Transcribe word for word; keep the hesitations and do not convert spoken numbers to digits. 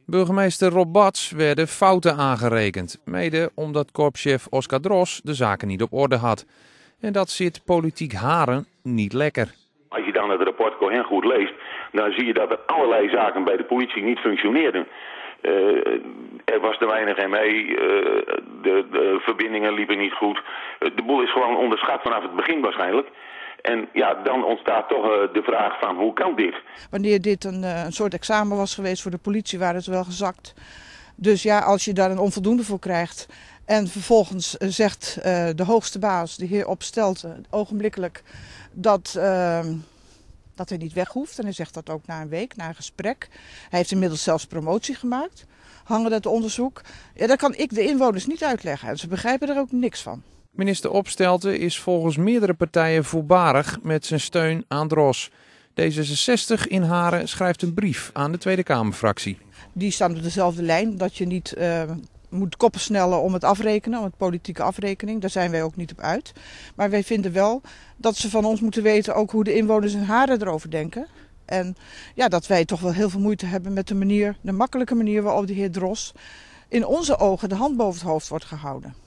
Burgemeester Rob Bats werden fouten aangerekend. Mede omdat korpschef Oscar Dros de zaken niet op orde had. En dat zit politiek Haren niet lekker. Als je dan het rapport Cohen goed leest, dan zie je dat er allerlei zaken bij de politie niet functioneerden. Uh, er was te weinig M E, uh, de, de verbindingen liepen niet goed. Uh, de boel is gewoon onderschat vanaf het begin waarschijnlijk. En ja, dan ontstaat toch uh, de vraag van hoe kan dit? Wanneer dit een, uh, een soort examen was geweest voor de politie, waren ze wel gezakt. Dus ja, als je daar een onvoldoende voor krijgt en vervolgens uh, zegt uh, de hoogste baas, de heer Opstelten, ogenblikkelijk dat, uh, dat hij niet weg hoeft. En hij zegt dat ook na een week, na een gesprek. Hij heeft inmiddels zelfs promotie gemaakt, hangen dat onderzoek. Ja, dat kan ik de inwoners niet uitleggen en ze begrijpen er ook niks van. Minister Opstelten is volgens meerdere partijen voorbarig met zijn steun aan Dros. D zesenzestig in Haren schrijft een brief aan de Tweede Kamerfractie. Die staan op dezelfde lijn, dat je niet uh, moet koppen snellen om het afrekenen, om het politieke afrekening. Daar zijn wij ook niet op uit. Maar wij vinden wel dat ze van ons moeten weten ook hoe de inwoners in Haren erover denken. En ja, dat wij toch wel heel veel moeite hebben met de manier, de makkelijke manier waarop de heer Dros in onze ogen de hand boven het hoofd wordt gehouden.